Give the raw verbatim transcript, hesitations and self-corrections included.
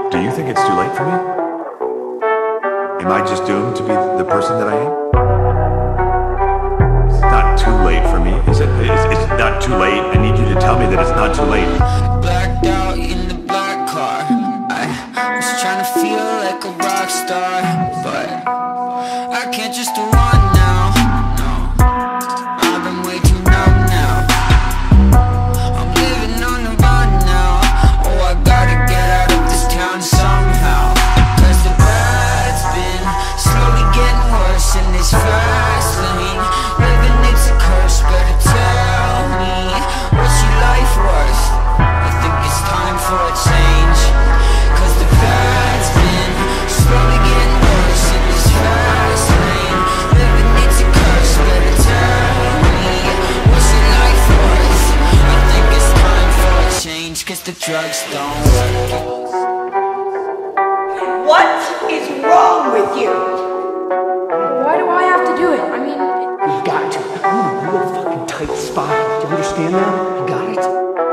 Do you think it's too late for me? Am I just doomed to be the person that I am? It's not too late for me, is it? It's, it's not too late. I need you to tell me that it's not too late. Blacked out in the black car. I was trying to feel like a rock star, but I can't just run now. No, I've been way too numb now. I'm living on the run now. Oh, I gotta get out of this town somehow. Cause the bad's been slowly getting worse in this fast lane. Living it's a curse, better tell me, what's your life worth? I think it's time for a change. Cause the bad's been slowly getting worse in this fast lane. Living it's a curse, better tell me, what's your life worth? I think it's time for a change. Cause the drugs don't work. What is wrong with you? Why do I have to do it? I mean, it You got to. I'm in a real fucking tight spot. Do you understand that? You got it?